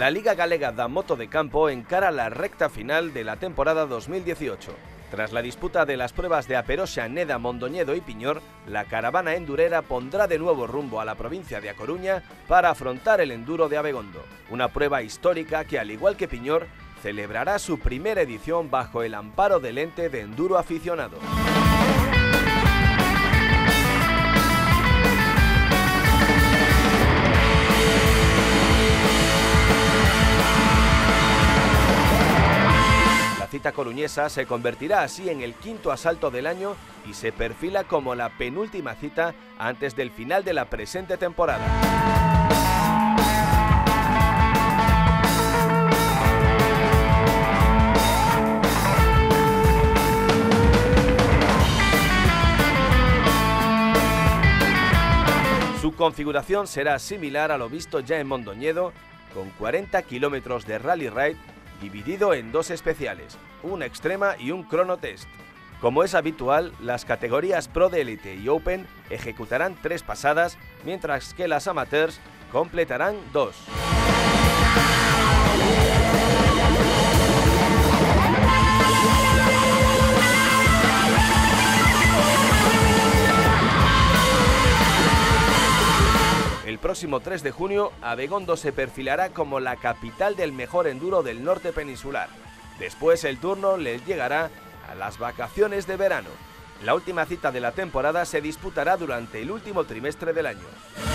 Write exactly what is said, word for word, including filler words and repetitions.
La Liga Galega da Moto de Campo encara la recta final de la temporada dos mil dieciocho. Tras la disputa de las pruebas de Aperoxa, Neda, Mondoñedo y Piñor, la caravana endurera pondrá de nuevo rumbo a la provincia de A Coruña para afrontar el enduro de Abegondo, una prueba histórica que, al igual que Piñor, celebrará su primera edición bajo el amparo del ente de enduro aficionado. La cita coruñesa se convertirá así en el quinto asalto del año y se perfila como la penúltima cita antes del final de la presente temporada. Su configuración será similar a lo visto ya en Mondoñedo, con cuarenta kilómetros de rally ride dividido en dos especiales, una extrema y un crono test. Como es habitual, las categorías Pro de Elite y Open ejecutarán tres pasadas, mientras que las amateurs completarán dos. El próximo tres de junio, Abegondo se perfilará como la capital del mejor enduro del norte peninsular. Después el turno les llegará a las vacaciones de verano. La última cita de la temporada se disputará durante el último trimestre del año.